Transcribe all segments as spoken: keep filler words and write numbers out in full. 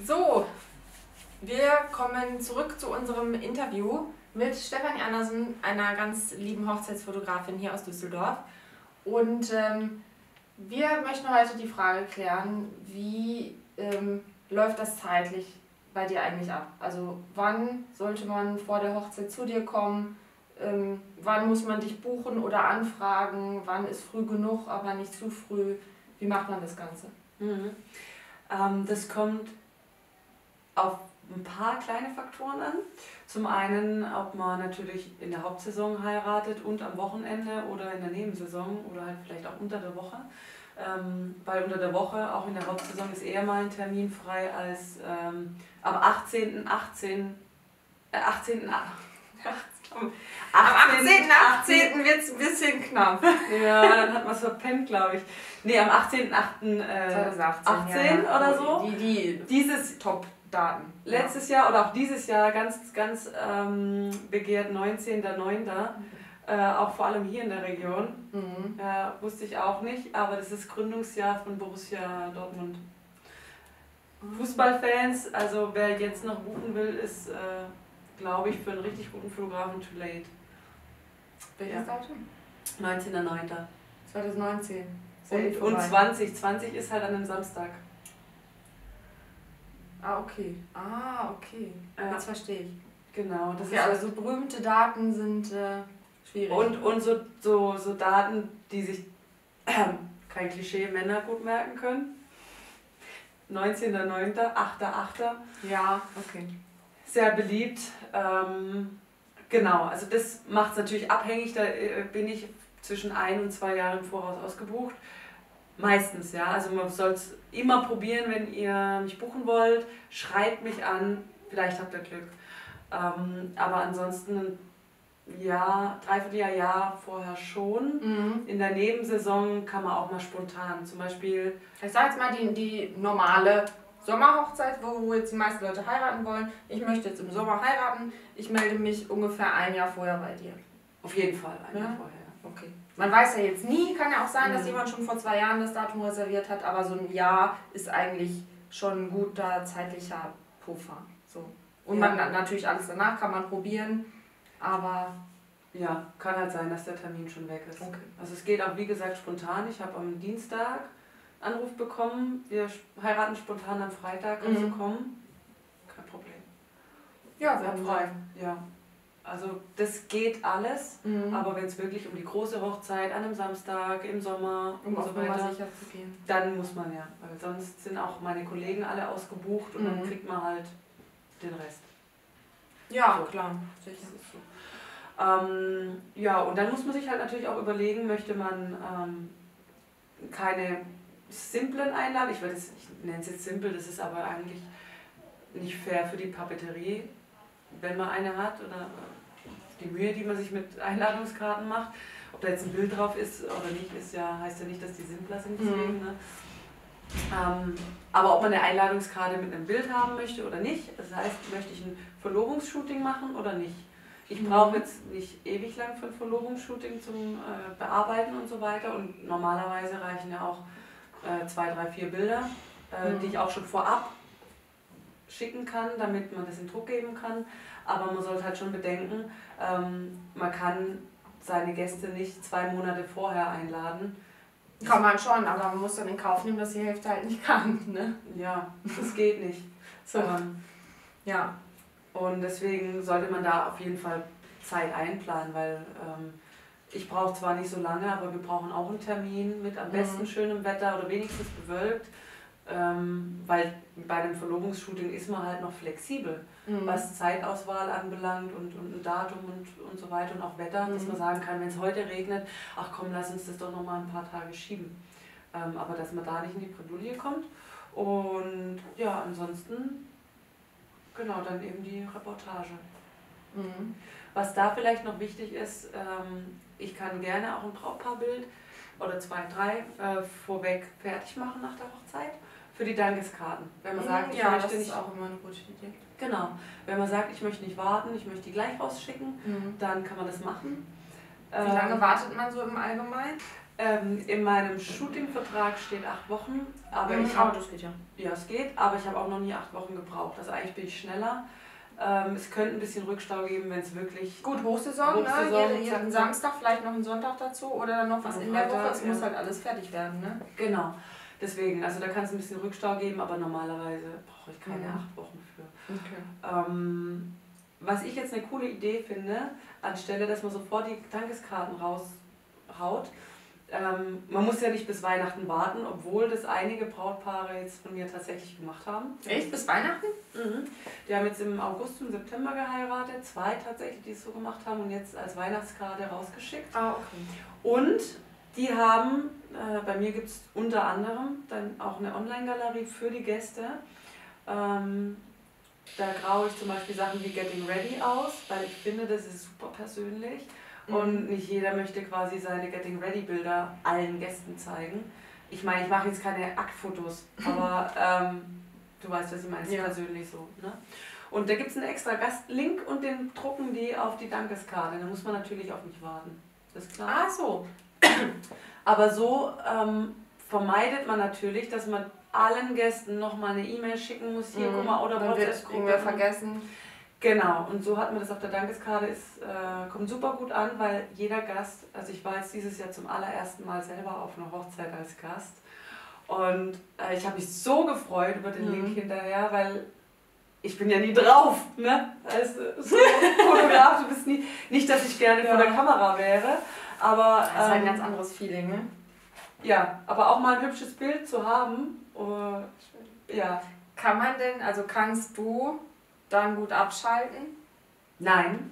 So, wir kommen zurück zu unserem Interview mit Stefanie Andersen, einer ganz lieben Hochzeitsfotografin hier aus Düsseldorf. Und ähm, wir möchten heute die Frage klären, wie ähm, läuft das zeitlich bei dir eigentlich ab? Also wann sollte man vor der Hochzeit zu dir kommen? Ähm, wann muss man dich buchen oder anfragen? Wann ist früh genug, aber nicht zu früh? Wie macht man das Ganze? Mhm. Ähm, das kommt auf ein paar kleine Faktoren an. Zum einen, ob man natürlich in der Hauptsaison heiratet und am Wochenende oder in der Nebensaison oder halt vielleicht auch unter der Woche. Ähm, weil unter der Woche, auch in der Hauptsaison, ist eher mal ein Termin frei als ähm, am achtzehnten achtzehnten Äh, achtzehnten Am achtzehnten achtzehnten wird es ein bisschen knapp. Ja, dann hat man es verpennt, glaube ich. Nee, am achtzehnten achten Äh, zweitausendachtzehn achtzehn ja, oder so. Die, die Dieses Top-Daten. Letztes Jahr oder auch dieses Jahr ganz, ganz ähm, begehrt, neunzehnten neunten Äh, auch vor allem hier in der Region. Mhm. Äh, wusste ich auch nicht, aber das ist Gründungsjahr von Borussia Dortmund. Mhm. Fußballfans, also wer jetzt noch buchen will, ist, äh, glaube ich, für einen richtig guten Fotografen too late. Welches Ja. Datum? neunzehnten neunten zweitausendneunzehn. Und, und zwanzig. zwanzig ist halt an einem Samstag. Ah, okay. Ah, okay. Ja. Jetzt verstehe ich. Genau. Das Okay, ist also so berühmte Daten sind äh, schwierig. Und, und so, so, so Daten, die sich, äh, kein Klischee, Männer gut merken können. neunzehnten neunten achter achter Ja, okay. Sehr beliebt. Ähm, genau, also das macht es natürlich abhängig, da äh, bin ich zwischen ein und zwei Jahren im Voraus ausgebucht. Meistens, ja. Also man soll es immer probieren, wenn ihr mich buchen wollt. Schreibt mich an, vielleicht habt ihr Glück. Ähm, aber ansonsten, ja, Dreivierteljahr, Jahr vorher schon. Mhm. In der Nebensaison kann man auch mal spontan, zum Beispiel... Ich sage jetzt mal die, die normale Sommerhochzeit, wo jetzt die meisten Leute heiraten wollen. Ich möchte jetzt im Sommer heiraten. Ich melde mich ungefähr ein Jahr vorher bei dir. Auf jeden Fall, ein Ja? Jahr vorher. Okay. Man weiß ja jetzt nie, kann ja auch sein, dass Mhm. jemand schon vor zwei Jahren das Datum reserviert hat, aber so ein Jahr ist eigentlich schon ein guter zeitlicher Puffer. So. Und Ja. man natürlich alles danach kann man probieren, aber... Ja, kann halt sein, dass der Termin schon weg ist. Okay. Also es geht auch, wie gesagt, spontan. Ich habe am Dienstag Anruf bekommen, wir heiraten spontan am Freitag, kannst du Mhm. kommen? Kein Problem. Ja, wir Sehr haben frei. Ja. Also das geht alles, Mhm. aber wenn es wirklich um die große Hochzeit an einem Samstag, im Sommer um und auf so Nummer weiter, sicher zu gehen. dann muss man ja. Weil sonst sind auch meine Kollegen alle ausgebucht und Mhm. dann kriegt man halt den Rest. Ja, So. klar, sicher. Das ist so. Ähm, ja, und dann muss man sich halt natürlich auch überlegen, möchte man ähm, keine simplen Einladungen, ich, will das, ich nenne es jetzt simpel, das ist aber eigentlich nicht fair für die Papeterie, wenn man eine hat, oder die Mühe, die man sich mit Einladungskarten macht. Ob da jetzt ein Bild drauf ist oder nicht, ist ja, heißt ja nicht, dass die simpler sind. Deswegen, Mhm. ne? ähm, aber ob man eine Einladungskarte mit einem Bild haben möchte oder nicht, das heißt, möchte ich ein Verlobungsshooting machen oder nicht. Ich Mhm. brauche jetzt nicht ewig lang für ein Verlobungsshooting zum äh, Bearbeiten und so weiter, und normalerweise reichen ja auch äh, zwei, drei, vier Bilder, äh, Mhm. die ich auch schon vorab schicken kann, damit man das in Druck geben kann. Aber man sollte halt schon bedenken, ähm, man kann seine Gäste nicht zwei Monate vorher einladen. Kann man schon, aber man muss dann in Kauf nehmen, dass die Hälfte halt nicht kann. Ne? Ja, das geht nicht. So. Ähm, Ja. und deswegen sollte man da auf jeden Fall Zeit einplanen, weil ähm, ich brauche zwar nicht so lange, aber wir brauchen auch einen Termin mit am besten Mhm. schönem Wetter oder wenigstens bewölkt, ähm, weil bei einem Verlobungsshooting ist man halt noch flexibel, Mhm. was Zeitauswahl anbelangt und, und ein Datum und, und so weiter und auch Wetter, dass Mhm. man sagen kann, wenn es heute regnet, ach komm, lass uns das doch noch mal ein paar Tage schieben. Ähm, aber dass man da nicht in die Bredouille kommt. Und ja, ansonsten, genau, dann eben die Reportage. Mhm. Was da vielleicht noch wichtig ist, ähm, ich kann gerne auch ein Brautpaarbild oder zwei, drei äh, vorweg fertig machen nach der Hochzeit für die Dankeskarten. Wenn man sagt, ich ja, möchte das nicht, ist auch immer eine gute Idee. genau, wenn man sagt, ich möchte nicht warten, ich möchte die gleich rausschicken, Mhm. dann kann man das machen. Wie lange wartet man so im Allgemeinen? Ähm, in meinem Shooting-Vertrag steht acht Wochen, aber Mhm, ich aber habe, das geht ja. ja es geht, aber ich habe auch noch nie acht Wochen gebraucht. Also eigentlich bin ich schneller. Ähm, es könnte ein bisschen Rückstau geben, wenn es wirklich... Gut, Hochsaison, Hochsaison, ne? Jeden Samstag, vielleicht noch einen Sonntag dazu oder dann noch was Am in der Woche. Freitag, Es ja. muss halt alles fertig werden, ne? Genau, deswegen, also da kann es ein bisschen Rückstau geben, aber normalerweise brauche ich keine Mhm. acht Wochen für. Okay. Ähm, was ich jetzt eine coole Idee finde, anstelle, dass man sofort die Tankeskarten raushaut, ähm, man muss ja nicht bis Weihnachten warten, obwohl das einige Brautpaare jetzt von mir tatsächlich gemacht haben. Echt? Bis Weihnachten? Mhm. Die haben jetzt im August und September geheiratet, zwei tatsächlich, die es so gemacht haben und jetzt als Weihnachtskarte rausgeschickt. Ah, okay. Und die haben, äh, bei mir gibt es unter anderem dann auch eine Online-Galerie für die Gäste. Ähm, da graue ich zum Beispiel Sachen wie Getting Ready aus, weil ich finde, das ist super persönlich. Mhm. Und nicht jeder möchte quasi seine Getting Ready Bilder allen Gästen zeigen. Ich meine, ich mache jetzt keine Aktfotos, aber ähm, du weißt, was ich meine, es ist Ja. persönlich so. Ne? Und da gibt es einen extra Gastlink und den drucken die auf die Dankeskarte. Da muss man natürlich auf mich warten. Das ist klar. Ah, so. Aber so ähm, vermeidet man natürlich, dass man allen Gästen nochmal eine E-Mail schicken muss, hier, Mhm. guck mal, oder Dann wird WhatsApp-Gruppe. irgendwer vergessen. Genau, und so hat man das auf der Dankeskarte, ist, äh, kommt super gut an, weil jeder Gast, also ich war jetzt dieses Jahr zum allerersten Mal selber auf einer Hochzeit als Gast und äh, ich habe mich so gefreut über den Mhm. Link hinterher, weil ich bin ja nie drauf, ne? Also so Fotograf, du bist nie, nicht, dass ich gerne Ja. vor der Kamera wäre, aber... Das ist halt ein ähm, ganz anderes Feeling, ne? ja, aber auch mal ein hübsches Bild zu haben, äh, ja. Kann man denn, also kannst du dann gut abschalten? Nein.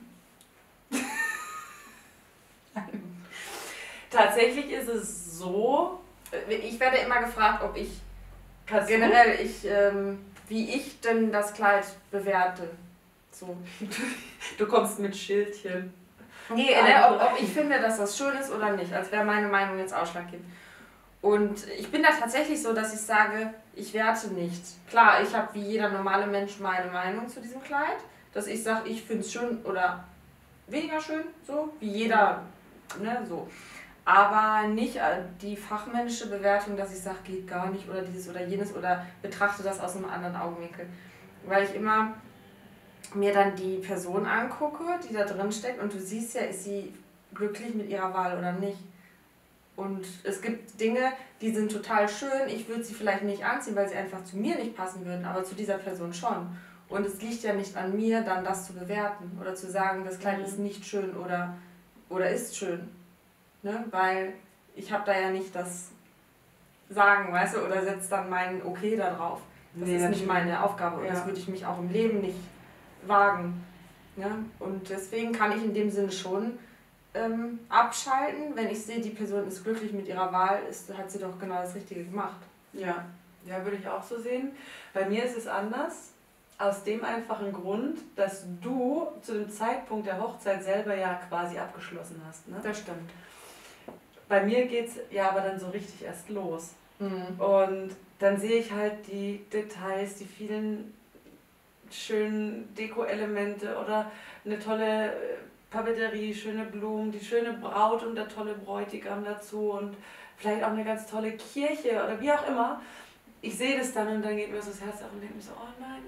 Tatsächlich ist es so, Ich werde immer gefragt, ob ich kannst generell, ich, ähm, wie ich denn das Kleid bewerte. So. du, du kommst mit Schildchen. Nee, ne, ob, ob ich finde, dass das schön ist oder nicht, als wäre meine Meinung jetzt ausschlaggebend. Und ich bin da tatsächlich so, dass ich sage, ich werte nicht. Klar, ich habe wie jeder normale Mensch meine Meinung zu diesem Kleid, dass ich sage, ich finde es schön oder weniger schön, so, wie jeder, ne, so. Aber nicht äh, die fachmännische Bewertung, dass ich sage, geht gar nicht oder dieses oder jenes oder betrachte das aus einem anderen Augenwinkel. Weil ich immer mir dann die Person angucke, die da drin steckt und du siehst ja, ist sie glücklich mit ihrer Wahl oder nicht. Und es gibt Dinge, die sind total schön, ich würde sie vielleicht nicht anziehen, weil sie einfach zu mir nicht passen würden, aber zu dieser Person schon. Und es liegt ja nicht an mir, dann das zu bewerten oder zu sagen, das Kleid Mhm. ist nicht schön oder, oder ist schön. Ne? Weil ich habe da ja nicht das Sagen, weißt du, oder setze dann mein Okay da drauf. Das Nee, ist nicht natürlich. meine Aufgabe und Ja. das würde ich mich auch im Leben nicht wagen. Ja? Und deswegen kann ich in dem Sinne schon ähm, abschalten, wenn ich sehe, die Person ist glücklich mit ihrer Wahl, ist, hat sie doch genau das Richtige gemacht. Ja, ja, würde ich auch so sehen. Bei mir ist es anders. Aus dem einfachen Grund, dass du zu dem Zeitpunkt der Hochzeit selber ja quasi abgeschlossen hast. Ne? Das stimmt. Bei mir geht es ja aber dann so richtig erst los. Mhm. Und dann sehe ich halt die Details, die vielen schönen Deko-Elemente oder eine tolle äh, Papeterie, schöne Blumen, die schöne Braut und der tolle Bräutigam dazu und vielleicht auch eine ganz tolle Kirche oder wie auch immer. Ich sehe das dann und dann geht mir so das Herz auf und denke mir so, oh nein,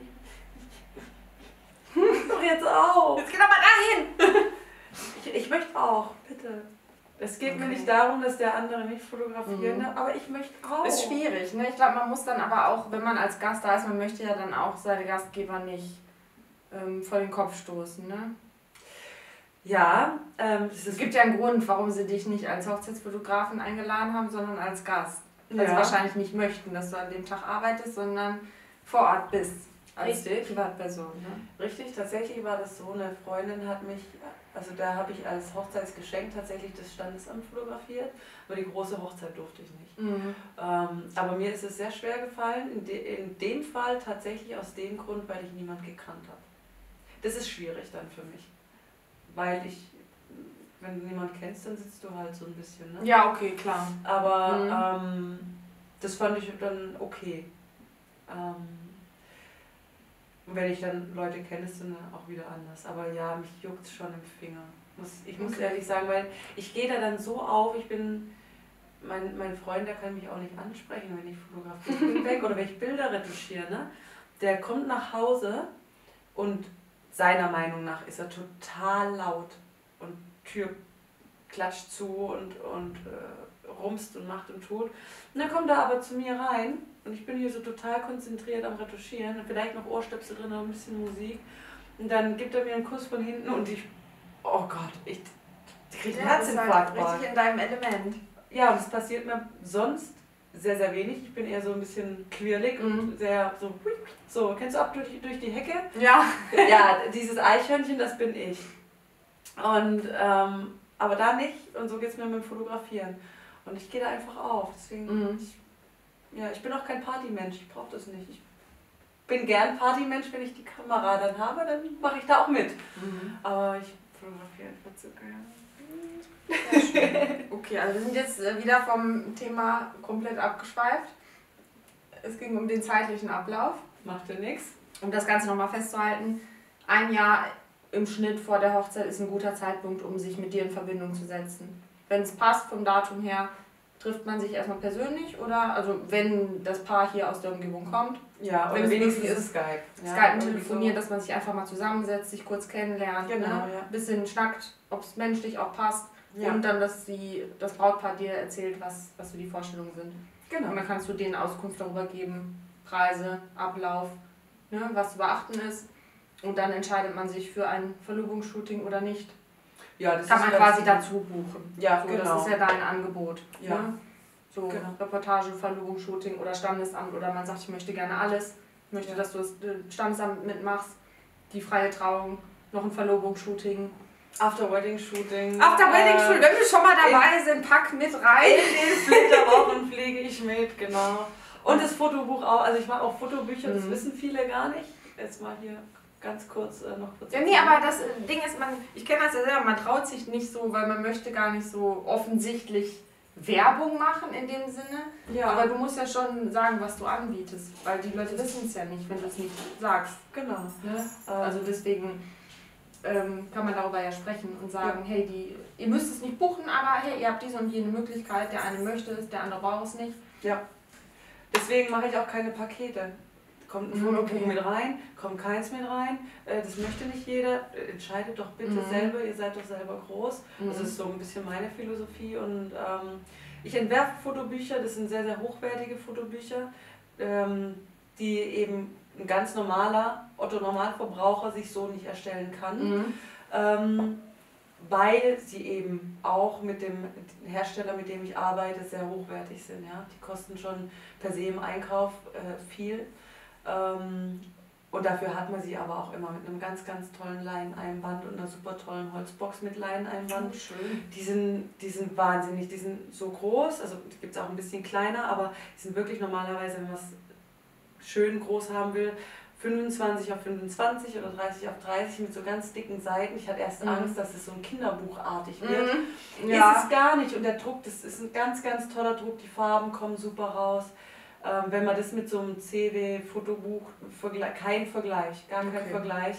ich mach doch jetzt auch. Jetzt geh doch mal dahin! Ich, ich möchte auch, bitte. Es geht mir Okay. nicht darum, dass der andere nicht fotografieren Mhm. darf, aber ich möchte auch. Ist schwierig, ne? Ich glaube, man muss dann aber auch, wenn man als Gast da ist, man möchte ja dann auch seine Gastgeber nicht ähm, vor den Kopf stoßen, ne? Ja, ähm, es Es ist, gibt ja einen Grund, warum sie dich nicht als Hochzeitsfotografen eingeladen haben, sondern als Gast. Weil sie ja, wahrscheinlich nicht möchten, dass du an dem Tag arbeitest, sondern vor Ort bist. Als Richtig. Privatperson, ne? richtig, tatsächlich war das so, eine Freundin hat mich, also da habe ich als Hochzeitsgeschenk tatsächlich das Standesamt fotografiert, aber die große Hochzeit durfte ich nicht. Mhm. Ähm, aber mir ist es sehr schwer gefallen, in, de, in dem Fall tatsächlich aus dem Grund, weil ich niemand gekannt habe. Das ist schwierig dann für mich, weil ich, wenn du niemanden kennst, dann sitzt du halt so ein bisschen, ne? Ja, okay, klar. Aber Mhm. ähm, das fand ich dann okay. Ähm, und wenn ich dann Leute kenne, ist dann auch wieder anders. Aber ja, mich juckt es schon im Finger. Muss, ich muss Okay. ehrlich sagen, weil ich gehe da dann so auf, ich bin mein, mein Freund, der kann mich auch nicht ansprechen, wenn ich fotografiere. Ich bin weg oder wenn ich Bilder retuschiere. Ne? Der kommt nach Hause und seiner Meinung nach ist er total laut und Tür klatscht zu und, und äh, rumst und macht und tut. Und dann kommt er aber zu mir rein und ich bin hier so total konzentriert am Retuschieren, vielleicht noch Ohrstöpsel drin, ein bisschen Musik. Und dann gibt er mir einen Kuss von hinten und ich, oh Gott, ich, ich kriege einen Ja, das ist Herzinfarkt. halt richtig in deinem Element. Ja, und das passiert mir sonst sehr, sehr wenig. Ich bin eher so ein bisschen quirlig Mhm. und sehr so, so, kennst du ab durch, durch die Hecke? Ja. Ja, dieses Eichhörnchen, das bin ich. Und, ähm, aber da nicht und so geht es mir mit dem Fotografieren. Und ich gehe da einfach auf. Deswegen, Mhm. ich, ja, ich bin auch kein Partymensch, ich brauche das nicht. Ich bin gern Partymensch, wenn ich die Kamera dann habe, dann mache ich da auch mit. Mhm. Aber ich fotografiere einfach so gerne. Okay, also wir sind jetzt äh, wieder vom Thema komplett abgeschweift. Es ging um den zeitlichen Ablauf. Macht ja nichts. Um das Ganze nochmal festzuhalten, ein Jahr im Schnitt vor der Hochzeit ist ein guter Zeitpunkt, um sich mit dir in Verbindung zu setzen. Wenn es passt vom Datum her, trifft man sich erstmal persönlich oder, also wenn das Paar hier aus der Umgebung kommt, Ja, wenn oder es wenigstens möglich ist Skype. Ja, Skype und irgendwie telefonieren, so. dass man sich einfach mal zusammensetzt, sich kurz kennenlernt, Genau, ne? ja. Ein bisschen schnackt, ob es menschlich auch passt Ja. und dann, dass die, das Brautpaar dir erzählt, was, was so die Vorstellungen sind. Genau. Und dann kannst du denen Auskunft darüber geben, Preise, Ablauf, ne, was zu beachten ist. Und dann entscheidet man sich für ein Verlobungsshooting oder nicht. Ja, das Kann ist man ganz quasi gut. dazu buchen. Ja, So, genau. das ist ja dein Angebot. Ja. Ne? So Genau. Reportage, Verlobungsshooting oder Standesamt oder man sagt, ich möchte gerne alles. Ich möchte, Ja. dass du das äh, Standesamt mitmachst, die freie Trauung, noch ein Verlobungsshooting. After-Wedding-Shooting. After-Wedding-Shooting, wenn wir schon mal in- dabei sind, pack mit rein. In den Flitterwochen fliege ich mit, genau. Und das Fotobuch auch, also ich mache auch Fotobücher, das Mhm. wissen viele gar nicht. Jetzt mal hier ganz kurz äh, noch kurz. Ja, nee, aber das äh, Ding ist, man, ich kenne das ja selber, man traut sich nicht so, weil man möchte gar nicht so offensichtlich Werbung machen in dem Sinne. Ja, Aber du musst ja schon sagen, was du anbietest, weil die Leute wissen es ja nicht, wenn du es nicht sagst. genau. Ne? Ähm, Also deswegen ähm, kann man darüber ja sprechen und sagen, hey, die, ihr müsst es nicht buchen, aber hey, ihr habt diese und jene Möglichkeit, der eine möchte es, der andere braucht es nicht. Ja. Deswegen mache ich auch keine Pakete. Kommt ein Mhm, Fotobuch okay. mit rein, kommt keins mit rein. Äh, Das möchte nicht jeder. Äh, Entscheidet doch bitte Mhm. selber, ihr seid doch selber groß. Das Mhm. ist so ein bisschen meine Philosophie. Und ähm, ich entwerfe Fotobücher, das sind sehr, sehr hochwertige Fotobücher, ähm, die eben ein ganz normaler Otto-Normalverbraucher sich so nicht erstellen kann. Mhm. Ähm, weil sie eben auch mit dem Hersteller, mit dem ich arbeite, sehr hochwertig sind. Ja? Die kosten schon per se im Einkauf äh, viel. Ähm, und dafür hat man sie aber auch immer mit einem ganz, ganz tollen Leineinband und einer super tollen Holzbox mit Leineinband. Schön. Die sind, die sind wahnsinnig, die sind so groß, also die gibt es auch ein bisschen kleiner, aber die sind wirklich normalerweise, wenn man es schön groß haben will, fünfundzwanzig auf fünfundzwanzig oder dreißig auf dreißig mit so ganz dicken Seiten. Ich hatte erst Mhm. Angst, dass es so ein Kinderbuchartig wird. Mhm. Ist Ja. es gar nicht und der Druck, das ist ein ganz, ganz toller Druck, die Farben kommen super raus. Ähm, wenn man das mit so einem C W-Fotobuch, kein Vergleich, gar kein Okay. Vergleich,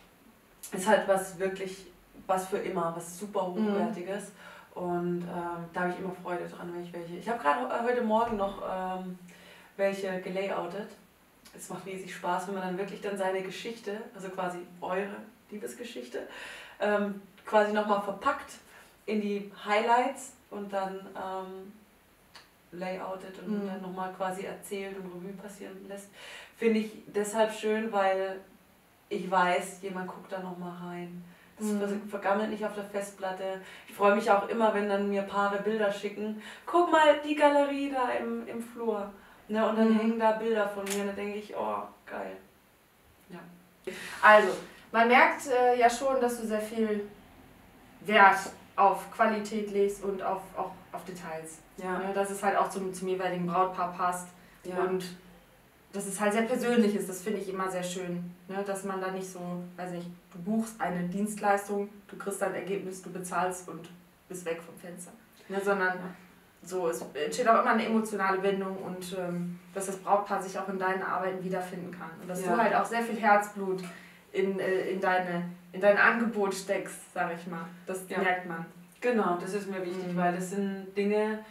ist halt was wirklich, was für immer, was super hochwertiges. Und ähm, da habe ich immer Freude dran, wenn ich welche. Ich habe gerade heute Morgen noch ähm, welche gelayoutet. Es macht riesig Spaß, wenn man dann wirklich dann seine Geschichte, also quasi eure Liebesgeschichte, ähm, quasi nochmal verpackt in die Highlights und dann ähm, layoutet und Mhm. dann nochmal quasi erzählt und Revue passieren lässt. Finde ich deshalb schön, weil ich weiß, jemand guckt da nochmal rein. Das Mhm. vergammelt nicht auf der Festplatte. Ich freue mich auch immer, wenn dann mir Paare Bilder schicken. Guck mal, die Galerie da im, im Flur. Ne, und dann Mhm. hängen da Bilder von mir und da denke ich, oh, geil. Also, man merkt äh, ja schon, dass du sehr viel Wert auf Qualität legst und auf, auch auf Details. Ja, Ne, dass es halt auch zum, zum jeweiligen Brautpaar passt. ja. Und dass es halt sehr persönlich ist, das finde ich immer sehr schön. Ne? Dass man da nicht so, weiß nicht, du buchst eine Dienstleistung, du kriegst dein Ergebnis, du bezahlst und bist weg vom Fenster. Ne? Sondern so, es entsteht auch immer eine emotionale Bindung und ähm, dass das Brautpaar sich auch in deinen Arbeiten wiederfinden kann. Und dass Ja. du halt auch sehr viel Herzblut in, äh, in, deine, in dein Angebot steckst, sag ich mal. Das Ja. merkt man. Genau, das ist mir wichtig, Mhm. weil das sind Dinge,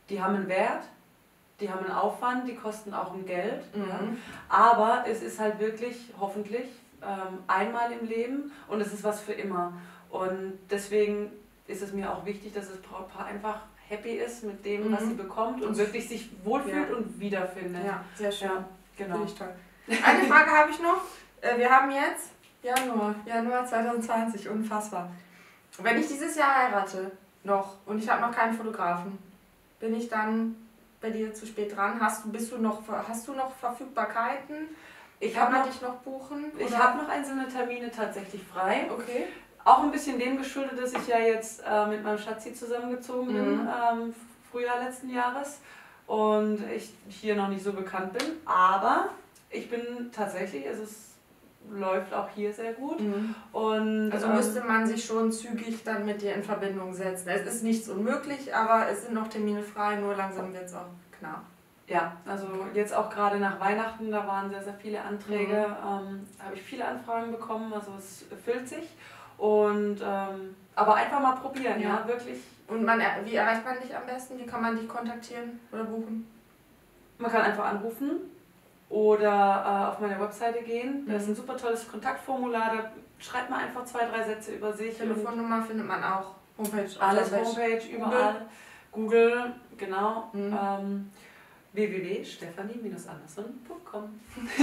die haben einen Wert, die haben einen Aufwand, die kosten auch ein Geld. Mhm. Ja. Aber es ist halt wirklich, hoffentlich, ähm, einmal im Leben und es ist was für immer. Und deswegen ist es mir auch wichtig, dass das Brautpaar einfach happy ist mit dem, Mhm. was sie bekommt und wirklich sich wohlfühlt Ja. und wiederfindet. Ja, sehr schön. Ja, genau. Finde ich toll. Eine Frage habe ich noch. Äh, Wir haben jetzt Januar, Januar zwanzig zwanzig, unfassbar. Wenn ich dieses Jahr heirate, noch, und ich habe noch keinen Fotografen, bin ich dann bei dir zu spät dran? Hast du, bist du noch, hast du noch Verfügbarkeiten? Ich Kann habe man noch, dich noch buchen? ich oder? hab noch einzelne Termine tatsächlich frei. Okay. Auch ein bisschen dem geschuldet, dass ich ja jetzt äh, mit meinem Schatzi zusammengezogen bin, Mhm. ähm, Frühjahr letzten Jahres. Und ich hier noch nicht so bekannt bin. Aber ich bin tatsächlich, also es läuft auch hier sehr gut. Mhm. Und, Also ähm, müsste man sich schon zügig dann mit dir in Verbindung setzen. Es ist nichts unmöglich, aber es sind noch Termine frei, nur langsam wird es auch knapp. Ja, also jetzt auch gerade nach Weihnachten, da waren sehr, sehr viele Anträge, Mhm. ähm, habe ich viele Anfragen bekommen, also es füllt sich. Und, ähm, aber einfach mal probieren, ja, Ja. wirklich. Und man, wie erreicht man dich am besten? Wie kann man dich kontaktieren oder buchen? Man kann einfach anrufen oder äh, auf meine Webseite gehen. Da ist ein Mhm. super tolles Kontaktformular, da schreibt man einfach zwei, drei Sätze über sich. Telefonnummer findet man auch. Homepage. auf Alles der Homepage, überall. Google, genau. Mhm. Ähm, w w w punkt stephanie anderson punkt com.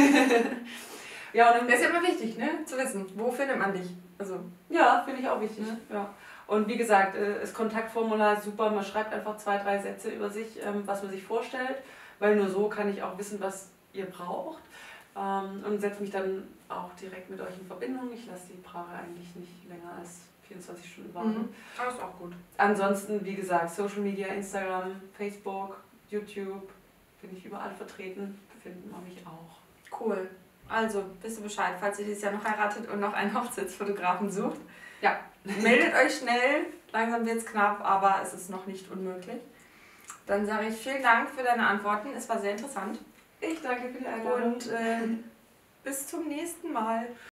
Ja, und dann, Das ist ja immer wichtig, ne? Zu wissen, wo findet man dich? Also, ja, finde ich auch wichtig. Ja. Ja. Und wie gesagt, äh, das Kontaktformular ist super. Man schreibt einfach zwei, drei Sätze über sich, ähm, was man sich vorstellt, weil nur so kann ich auch wissen, was ihr braucht. Ähm, und setze mich dann auch direkt mit euch in Verbindung. Ich lasse die Paare eigentlich nicht länger als vierundzwanzig Stunden warten. mhm. Das ist auch gut. Ansonsten, wie gesagt, Social Media, Instagram, Facebook, YouTube, bin ich überall vertreten, findet man mich auch. Cool. Also, wisst ihr Bescheid, falls ihr dieses Jahr noch heiratet und noch einen Hochzeitsfotografen sucht. Ja. Meldet euch schnell, langsam wird es knapp, aber es ist noch nicht unmöglich. Dann sage ich vielen Dank für deine Antworten, es war sehr interessant. Ich danke für die Einladung. Und äh, bis zum nächsten Mal.